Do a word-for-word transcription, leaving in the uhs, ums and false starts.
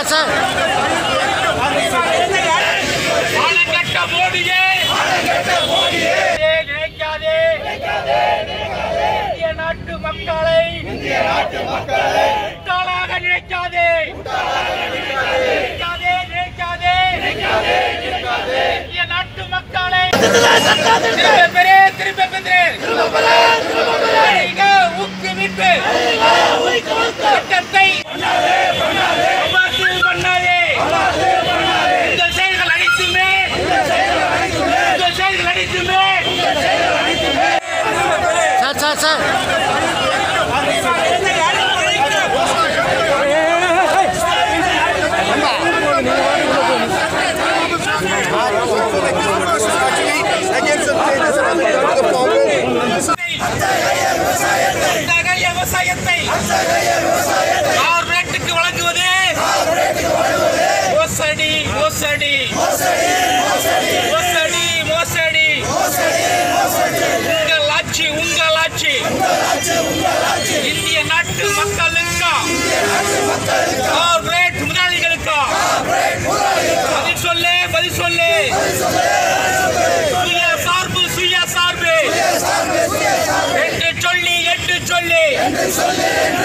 Sir இந்திய நாட்டு மக்களை முட்டாளாக நினைக்காதே, இந்திய நாட்டு மக்களை திரும்ப பெறே ஊக்குவிப்பு திட்டத்தை பண்ணாதே. உங்கள் செயல்கள் அனைத்துமே உங்கள் செயல்கள் அனைத்துமே சார் சார் சார் விவசாயத்தை கார்ப்பரேட்டுக்கு வழங்குவது மோசடி மோசடி மோசடி மோசடி உங்கள் ஆட்சி உங்கள் ஆட்சி இந்திய நாட்டு மக்களுக்கா கார்ப்பரேட் முதலாளிகளுக்கா பதில் சொல்லு பதில் சொல்லு. சுய சார்பு சுய சார்பு என்று சொல்லி என்று சொல்லி